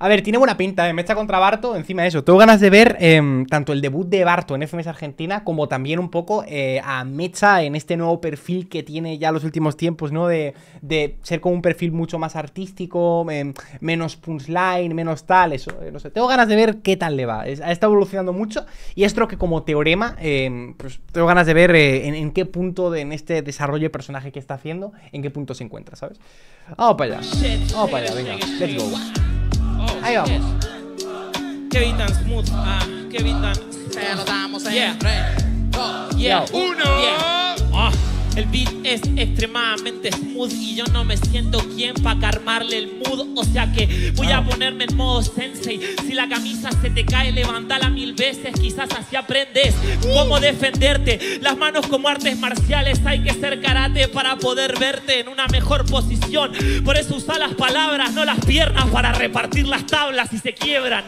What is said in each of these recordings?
A ver, tiene buena pinta, Mecha contra Barto. Encima de eso, tengo ganas de ver tanto el debut de Barto en FMS Argentina, como también un poco a Mecha en este nuevo perfil que tiene ya los últimos tiempos, ¿no? De ser como un perfil mucho más artístico, menos punchline, menos tal, eso, no sé. Tengo ganas de ver qué tal le va. Ha estado evolucionando mucho y esto que como teorema, pues tengo ganas de ver en qué punto en este desarrollo de personaje que está haciendo, en qué punto se encuentra, ¿sabes? Vamos para allá. Vamos para allá, venga, let's go. Ahí vamos. Qué beat tan smooth. Qué beat tan... Se lo damos en Yeah. 3, 2, Yeah. 1. Yeah. El beat es extremadamente smooth y yo no me siento quien pa' calmarle el mood. O sea que voy a ponerme en modo sensei. Si la camisa se te cae, levántala 1000 veces. Quizás así aprendes cómo defenderte. Las manos como artes marciales, hay que ser karate para poder verte en una mejor posición. Por eso usa las palabras, no las piernas, para repartir las tablas si se quiebran.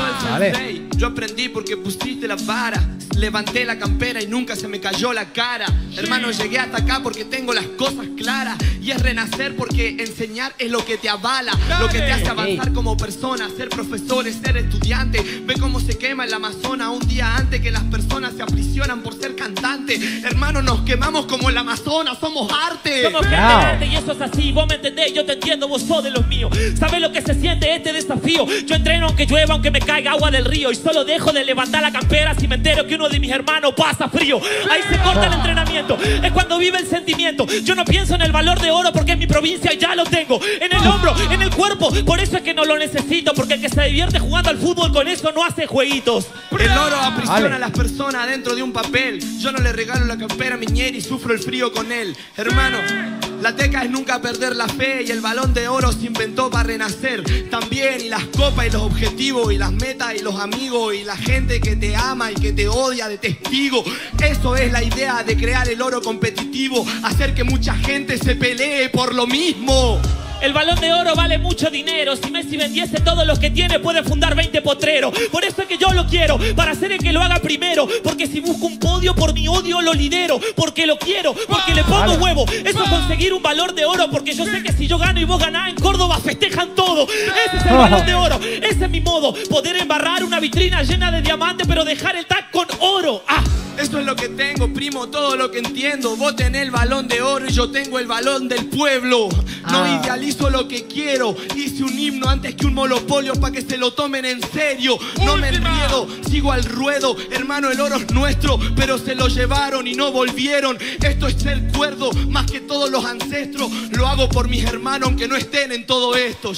Vale. Yo aprendí porque pusiste la vara. Levanté la campera y nunca se me cayó la cara. Hermano, llegué hasta acá porque tengo las cosas claras. Y es renacer porque enseñar es lo que te avala. Lo que te hace avanzar como persona. Ser profesor es ser estudiante. Ve cómo se quema el Amazonas un día antes que las personas se aprisionan por ser cantante. Hermano, nos quemamos como el Amazonas. Somos arte. Somos gente de arte y eso es así. Vos me entendés, yo te entiendo, vos sos de los míos. ¿Sabés lo que se siente este desafío? Yo entreno aunque llueva, aunque me caiga agua del río. Y solo dejo de levantar la campera si me entero que uno de mis hermanos pasa frío. Ahí se corta el entrenamiento. Es cuando vive el sentimiento. Yo no pienso en el valor de oro porque en mi provincia ya lo tengo. En el hombro, en el cuerpo. Por eso es que no lo necesito. Porque el que se divierte jugando al fútbol con eso no hace jueguitos. El oro aprisiona a las personas dentro de un papel. Yo no le regalo la campera a Miñeri y sufro el frío con él. Hermano, la teca es nunca perder la fe. Y el balón de oro se inventó para renacer. También, y las copas y los objetivos y las metas y los amigos y la gente que te ama y que te odia de testigo. Eso es la idea de crear el oro competitivo. Hacer que mucha gente se pelee por lo mismo. El balón de oro vale mucho dinero. Si Messi vendiese todo lo que tiene, puede fundar 20 potreros. Por eso es que yo lo quiero, para ser el que lo haga primero. Porque si busco un podio, por mi odio lo lidero. Porque lo quiero, porque le pongo huevo. Eso es conseguir un valor de oro. Porque yo sé que si yo gano y vos ganás, en Córdoba festejan todo. Ese es el balón de oro, ese es mi modo. Poder embarrar una vitrina llena de diamantes, pero dejar el tag con oro. Eso es lo que tengo, primo, todo lo que entiendo. Vos tenés el balón de oro y yo tengo el balón del pueblo. No idealizo lo que quiero. Hice un himno antes que un monopolio para que se lo tomen en serio. No me enriedo, sigo al ruedo. Hermano, el oro es nuestro, pero se lo llevaron y no volvieron. Esto es ser cuerdo, más que todos los ancestros. Lo hago por mis hermanos, aunque no estén en todo esto.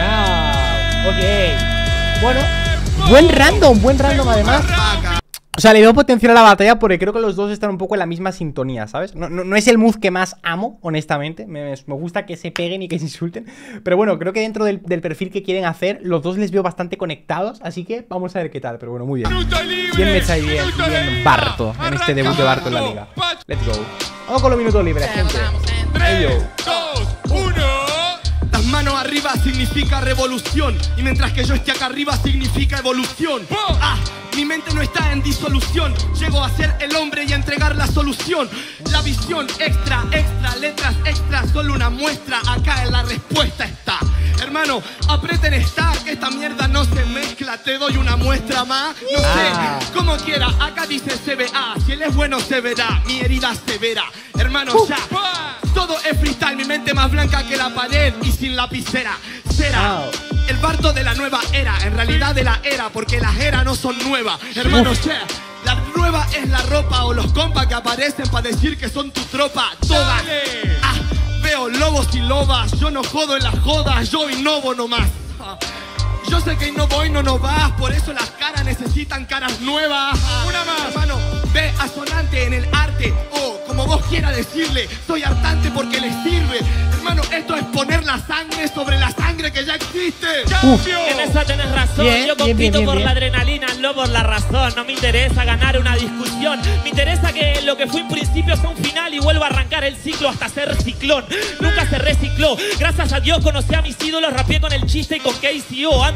Ok. Bueno, buen random además. O sea, le veo potencial a la batalla porque creo que los dos están un poco en la misma sintonía, ¿sabes? No es el mood que más amo, honestamente. Me gusta que se peguen y que se insulten. Pero bueno, creo que dentro del perfil que quieren hacer, los dos les veo bastante conectados. Así que vamos a ver qué tal. Pero bueno, muy bien. Bien Mecha y bien Barto en este debut de Barto en la liga. Let's go. Vamos con los minutos libres, gente. Hey, yo. Las manos arriba significa revolución. Y mientras que yo esté acá arriba significa evolución. Mi mente no está en disolución. Llego a ser el hombre y a entregar la solución. La visión extra, letras extra. Solo una muestra, acá en la respuesta está. Hermano, aprieten esta, que esta mierda no se mezcla. Te doy una muestra más. No sé, como quiera, acá dice CBA. Si él es bueno se verá, mi herida severa. Hermano, ya, todo es freestyle. Mi mente más blanca que la pared y sin lapicera. Será el Barto de la nueva era, en realidad de la era, porque las eras no son nuevas. Hermano, ya, la nueva es la ropa o los compas que aparecen para decir que son tu tropa. Todas. Veo lobos y lobas, yo no jodo en las jodas, yo innovo nomás. Yo sé que innovo y no nos vas, por eso las caras necesitan caras nuevas. Una más, hermano, ve asonante en el arte, o como vos quieras decirle, soy hartante porque les sirve. Hermano, esto es poner la sangre sobre la sangre que ya existe. En esa tenés razón, yo compito por la adrenalina, no por la razón. No me interesa ganar una discusión, me interesa que lo que fue un principio sea un final y vuelva a arrancar el ciclo hasta ser ciclón. Nunca se recicló, gracias a Dios conocí a mis ídolos, rapeé con el chiste y con KCO. Antes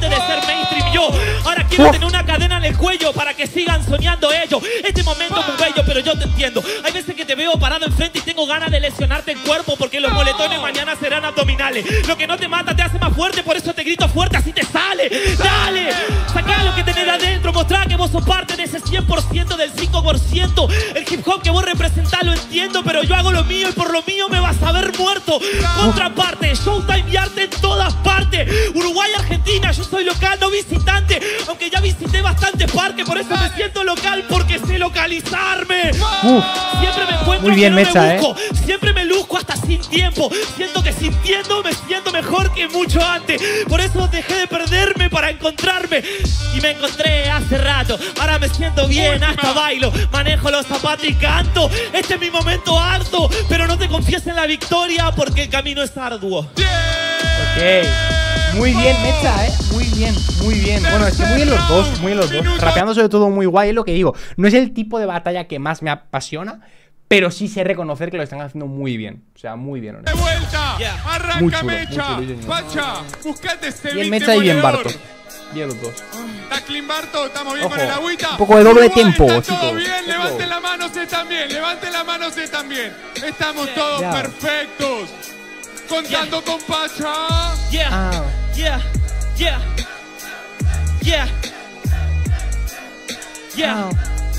antes de ser mainstream yo. Ahora quiero tener una cadena en el cuello para que sigan soñando ellos. Este momento es muy bello, pero yo te entiendo. Hay veces que te veo parado enfrente y tengo ganas de lesionarte el cuerpo, porque los moletones mañana serán abdominales. Lo que no te mata te hace más fuerte, por eso te grito fuerte, así te sale. ¡Dale! Sacá lo que tenés adentro, mostrá que vos sos parte de ese 100% del 5%. El hip hop que vos representás lo entiendo, pero yo hago lo mío y por lo mío me vas a ver muerto. Contraparte, Showtime y arte en todas partes. Uruguay, Argentina, yo soy local, no visitante. Aunque ya visité bastantes parques, por eso me siento local, porque sé localizarme. Siempre me encuentro, muy bien, que no Mecha, me busco. Siempre me luzco hasta sin tiempo. Siento que sintiendo me siento mejor que mucho antes. Por eso dejé de perderme para encontrarme. Y me encontré hace rato. Ahora me siento bien, hasta bailo. Manejo los zapatos y canto. Este es mi momento harto. Pero no te confíes en la victoria, porque el camino es arduo. Ok. Muy bien, Mecha, muy bien, muy bien. Bueno, es que muy bien los dos, muy bien los dos. Rapeando sobre todo muy guay, es lo que digo. No es el tipo de batalla que más me apasiona, pero sí sé reconocer que lo están haciendo muy bien. O sea, muy bien, De vuelta, arranca muy chulo, Mecha. muy chulo, Pacha, buscate ese bien beat Mecha y bien demoledor. Barto. Bien los dos. Está clean Barto, estamos bien Ojo, con el agüita. un poco de doble Uruguay, tempo, está chicos. todo bien, Let's levanten go. la mano si están bien, levanten la mano si están bien. Estamos todos Ya. perfectos. Contando con Pacha. Yeah, Ah. yeah, yeah, yeah, yeah.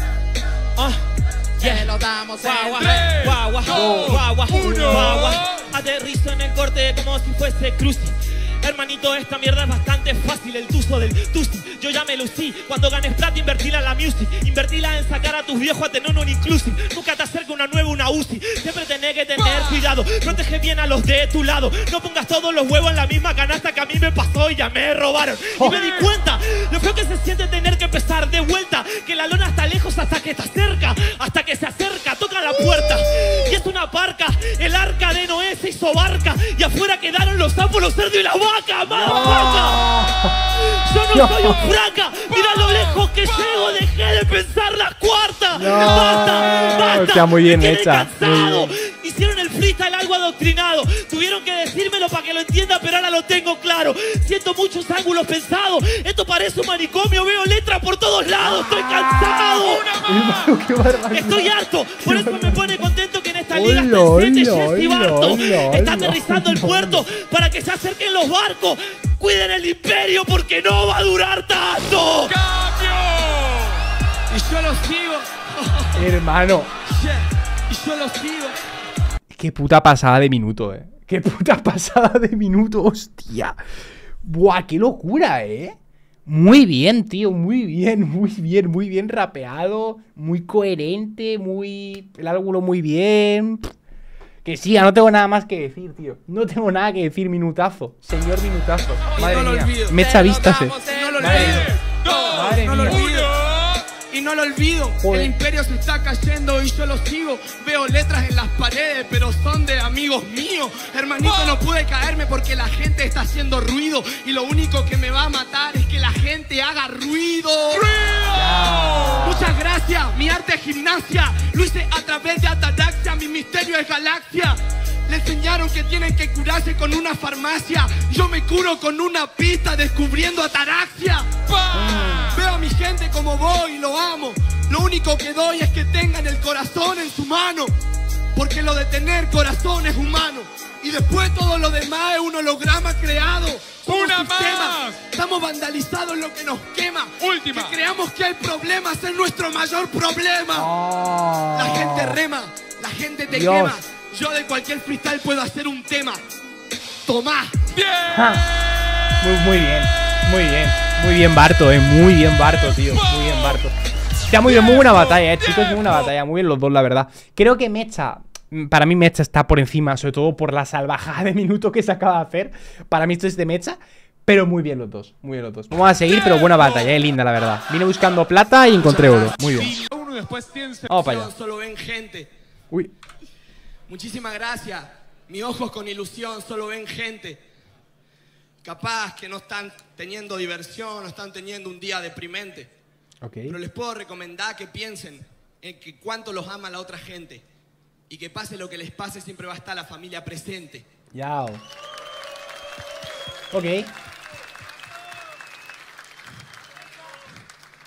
Te lo damos en Guau, Tres, guau, guau, dos, guau, guau, uno. guau, guau. Aterrizo en el corte como si fuese cruci. Hermanito, esta mierda es bastante fácil, el tuzo del tusti. Yo ya me lucí, cuando ganes plata invertila en la music. Invertila en sacar a tus viejos a tener un inclusive. Nunca te acerca una nueva, una UCI. Siempre tenés que tener cuidado, protege bien a los de tu lado. No pongas todos los huevos en la misma canasta que a mí me pasó y ya me robaron. Y me di cuenta, lo feo que se siente tener que empezar de vuelta. Que la lona está lejos hasta que está cerca. Hasta que se acerca, toca la puerta. Y es una parca, el arca de Noé se hizo barca. Y afuera quedaron los sapos, los cerdos y la vaca. Yo no soy un fraca. Mira lo lejos que llego, dejé de pensar la cuarta. Basta. Está muy bien me tienen hecha, cansado. muy Hicieron el freestyle algo adoctrinado. Tuvieron que decírmelo para que lo entienda, pero ahora lo tengo claro. Siento muchos ángulos pensados. Esto parece un manicomio, veo letras por todos lados. Estoy cansado. Qué barbaridad. Estoy harto, por eso me pone contento que en esta liga esté Hola, presente hola, Jesse hola, Barto. hola, Está hola. aterrizando el puerto para que se acerquen los barcos. Cuiden el imperio porque no va a durar tanto. ¡Cambio! Y yo lo sigo. Hermano. Y yo lo sigo. Qué puta pasada de minuto, Qué puta pasada de minuto, hostia. Buah, qué locura, Muy bien, tío, muy bien, muy bien, muy bien rapeado, muy coherente, muy... el ángulo muy bien. Que sí, ya no tengo nada más que decir, tío. No tengo nada que decir, minutazo. Señor minutazo. Madre no lo mía. olvido. Mecha vístase. No lo Madre olvido. mía. Madre No lo mía. olvido. Y no lo olvido, Joder. el imperio se está cayendo y yo lo sigo. Veo letras en las paredes, pero son de amigos míos. Hermanito, no pude caerme porque la gente está haciendo ruido. Y lo único que me va a matar es que la gente haga ruido. Muchas gracias, mi arte es gimnasia. Lo hice a través de Ataraxia, mi misterio es galaxia. Le enseñaron que tienen que curarse con una farmacia. Yo me curo con una pista descubriendo Ataraxia. Veo a mi gente como voy y lo amo. Lo único que doy es que tengan el corazón en su mano. Porque lo de tener corazón es humano. Y después todo lo demás es un holograma creado. Somos ¡Una sistemas. más! Estamos vandalizados en lo que nos quema. Última. Que creamos que hay problemas es nuestro mayor problema. Oh. La gente rema, la gente te Dios. quema. Yo de cualquier freestyle puedo hacer un tema. Tomá. Muy bien, muy bien. Muy bien Barto, muy bien Barto, tío. Muy bien Barto. Está muy bien, muy buena batalla, chicos. Muy buena batalla, muy bien los dos, la verdad. Creo que Mecha, para mí Mecha está por encima, sobre todo por la salvajada de minuto que se acaba de hacer. Para mí esto es de Mecha, pero muy bien los dos, muy bien los dos. Vamos a seguir, pero buena batalla, linda, la verdad. Vine buscando plata y encontré oro. Muy bien. Uno después 100 Vamos para allá. Solo ven gente. Uy. Muchísimas gracias. Mis ojos con ilusión solo ven gente. Capaz que no están teniendo diversión, no están teniendo un día deprimente. Ok. Pero les puedo recomendar que piensen en que cuánto los ama la otra gente. Y que pase lo que les pase, siempre va a estar la familia presente. Yao. Ok.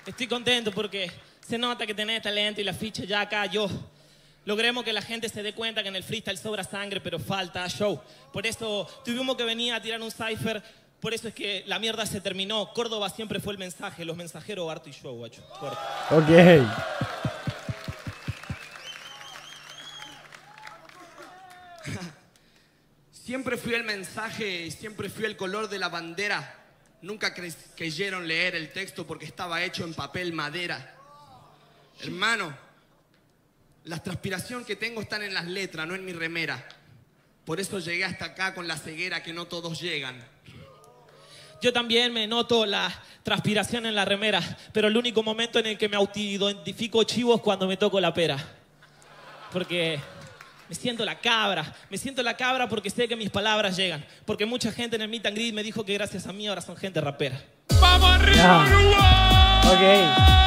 Estoy contento porque se nota que tenés talento y la ficha ya acá yo. Logremos que la gente se dé cuenta que en el freestyle sobra sangre, pero falta show. Por eso tuvimos que venir a tirar un cypher. Por eso es que la mierda se terminó. Córdoba siempre fue el mensaje. Los mensajeros, Barto y Show, guacho. Fuerte. Ok. Siempre fui el mensaje y siempre fui el color de la bandera. Nunca creyeron leer el texto porque estaba hecho en papel madera. Hermano, la transpiración que tengo están en las letras, no en mi remera. Por eso llegué hasta acá con la ceguera que no todos llegan. Yo también me noto la transpiración en la remera, pero el único momento en el que me autoidentifico chivo es cuando me toco la pera. Porque me siento la cabra porque sé que mis palabras llegan. Porque mucha gente en el Meet and Greet me dijo que gracias a mí ahora son gente rapera. ¡Vamos arriba, Uruguay!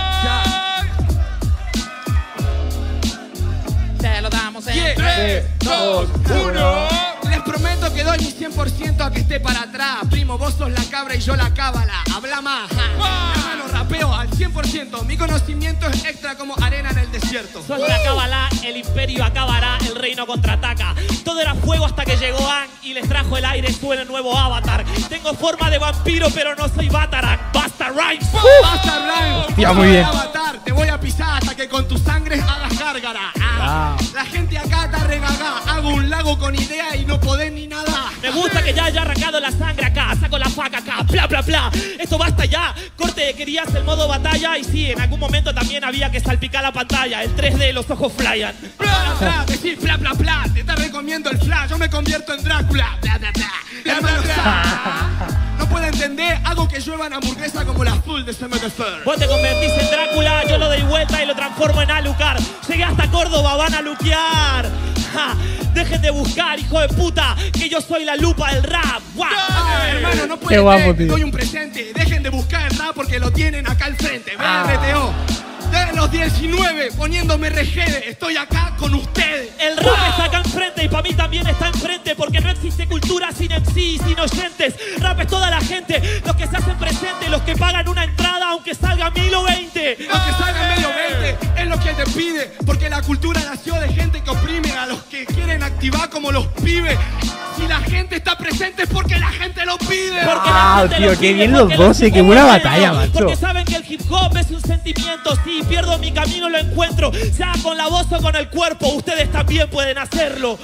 Ok. Te lo damos en 3, 2, 1. Les prometo que doy mi 100% a que esté para atrás. Primo, vos sos la cabra y yo la cábala. Habla más. Hermano, rapeo al 100%. Mi conocimiento es extra como arena en el desierto. Sos la cábala, el imperio acabará, el reino contraataca. Todo era fuego hasta que llegó Aang y les trajo el aire, suena el nuevo avatar. Tengo forma de vampiro, pero no soy Bataran. ¡Basta Rhymes! Basta, Ryan. Ya, muy bien. Te voy a pisar hasta que con tu sangre hagas gárgara. La gente acá está regagá. Hago un lago con idea y no podés ni nada. Me gusta que ya haya arrancado la sangre acá. Saco la faca acá, bla bla bla. Esto basta ya. Corte, querías el modo batalla. Y sí, en algún momento también había que salpicar la pantalla. El 3D, los ojos flyan. Bla, bla, decís bla, bla, bla. Te está recomiendo el flash. Yo me convierto en Drácula. Bla, bla, bla. Hermano, no puedo entender. Hago que lluevan hamburguesa como las full de CMTFR. Vos te convertís en Drácula, yo lo doy vuelta y lo transformo en Alucard. Llegué hasta Córdoba, van a luquear. Ja, dejen de buscar, hijo de puta, que yo soy la lupa del rap. ¡Guau! Hermano, no Qué puede guapo, ser. tío. Doy un presente. Dejen de buscar el rap porque lo tienen acá al frente. BRTO. De los 19, poniéndome regede. Estoy acá con ustedes. El rap está acá enfrente y para mí también está enfrente. Porque no existe cultura sin MC, sin oyentes. Rap es toda la gente, los que se hacen presentes, los que pagan una entrada aunque salga 1000 o 20. Lo que salga medio 20 es lo que te pide. Porque la cultura nació de gente que oprime a los que quieren activar como los pibes. Si la gente está presente es porque la gente lo pide. Porque la gente tío, lo qué pide, bien porque los 12, qué buena hip hop batalla, es macho. Porque saben que el hip hop es un sentimiento. Si pierdo mi camino lo encuentro, sea con la voz o con el cuerpo. Ustedes también pueden hacerlo.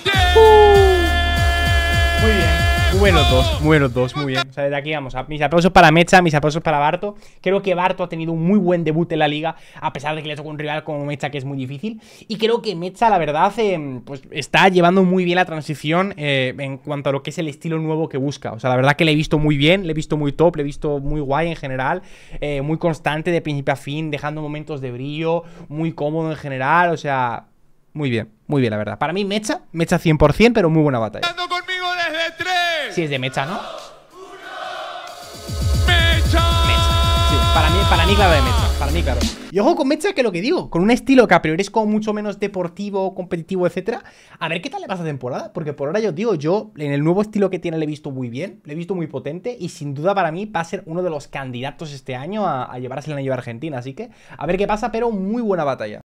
Muy bien. Muy buenos dos, muy bien. O sea, desde aquí vamos. Mis aplausos para Mecha, mis aplausos para Barto. Creo que Barto ha tenido un muy buen debut en la liga, a pesar de que le tocó un rival como Mecha, que es muy difícil. Y creo que Mecha, la verdad, pues está llevando muy bien la transición en cuanto a lo que es el estilo nuevo que busca. O sea, la verdad que le he visto muy bien, le he visto muy top, le he visto muy guay en general. Muy constante de principio a fin, dejando momentos de brillo, muy cómodo en general. O sea, muy bien, la verdad. Para mí, Mecha 100%, pero muy buena batalla. Ando conmigo desde 3. Sí, es de Mecha, ¿no? ¡Mecha! Sí, para mí claro de Mecha, para mí claro. Y ojo con Mecha, que lo que digo, con un estilo que a priori es como mucho menos deportivo, competitivo, etcétera. A ver qué tal le pasa temporada, porque por ahora yo digo, yo en el nuevo estilo que tiene le he visto muy bien, le he visto muy potente y sin duda para mí va a ser uno de los candidatos este año a llevarse el anillo a Argentina, así que a ver qué pasa, pero muy buena batalla.